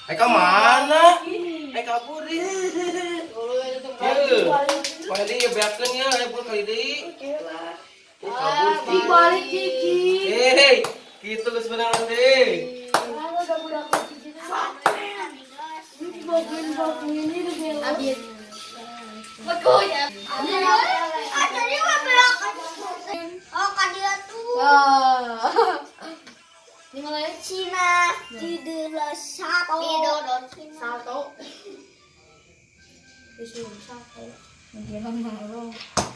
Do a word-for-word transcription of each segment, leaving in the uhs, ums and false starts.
Eh ke mana? Eh kabur deh. Kali dia beakeun ya, eh pun kali deui. Kabur dibalik Cici. Eh, gitu geus beneran deh. Baguin-baguin ini deh. Abis. Betul ya. Tadi mah belok. Oh, kan dia tuh. Di mana ya? Cina. Judul satu. Judul Cina. Satu. Disuruh satu. Menjelang malu.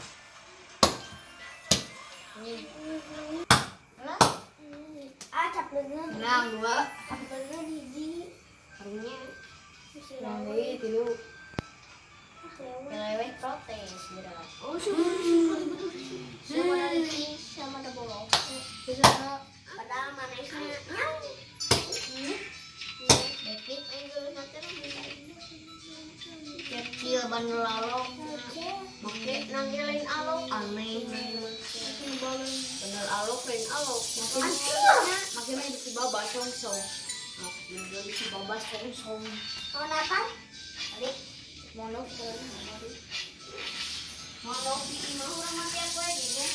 Ah, capleun. Menang dua. Capleun hiji. Harinya. Nanti tilu. Leweh protes gitu. Oh, sudah. Sama dari sama ada bolong. Bisa. Padahal manisnya nyang. Dikit aja dulu nanti kecil bandel alok. Make nanggilin alok aneh. Bandel alok lain alok. Makin main di bawah song-song. Makin di bawah song-song. Mau apa? Tadi Mono mau bikin mau orang mati aku aja ya.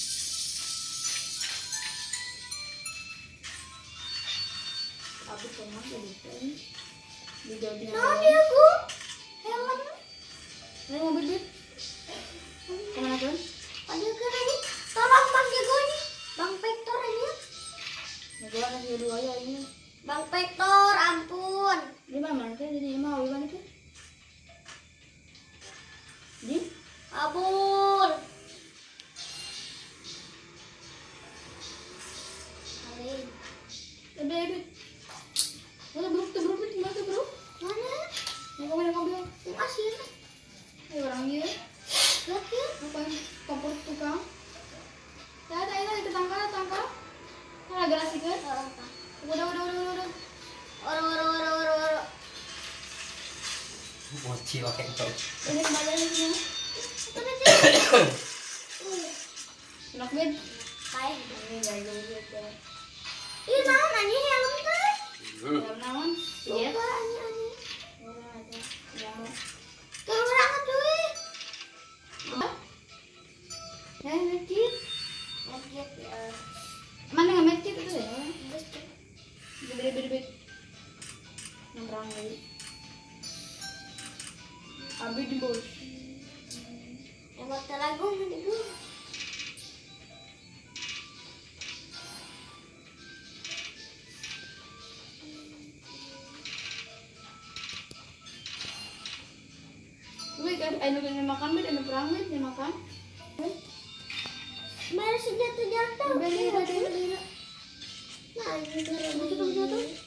Tapi kemana jadi kan? Di dalamnya. Nah dia bu, helm. Ini mobil bit. Kemana kan? Ada kan ini? Tolong bang jago ini, bang Pektor ini. Jago nasi dua ya ini. Bang Pektor, ampun. Di mana kan? Jadi mau di mana kan? Di? Abul. Alin. Ada bit. Mana bro? Tuh bro bit mana tuh bro? Mana? Yang kamu yang mobil? Masih. Ayo orangnya. Lihat ya. Apa yang kompor tukang? Ya ada ada itu tangkal tangkal. Kan agak asik kan? Udah udah udah udah udah. Oro oro oro oro oro. Bocil kayak gitu. Ini kembali lagi sini. Enak bed. Kayak. Ini gak jauh gitu. Ih, naon anjing helm teh? Jam naon? Iya. Lupa anjing anjing. Orang aja. Yang Keluar cuy. ya medkit. Medkit ya. Mana nggak medkit itu ya? Terus tuh. Beda beda beda. Nomorang lagi. Abi di bos. Yang waktu lagu nanti gue. Gue kan, ayo kan makan bed, ayo perang bed, ayo makan. Mari senjata jatuh. Beda beda beda. Nah, ini Satu satu satu.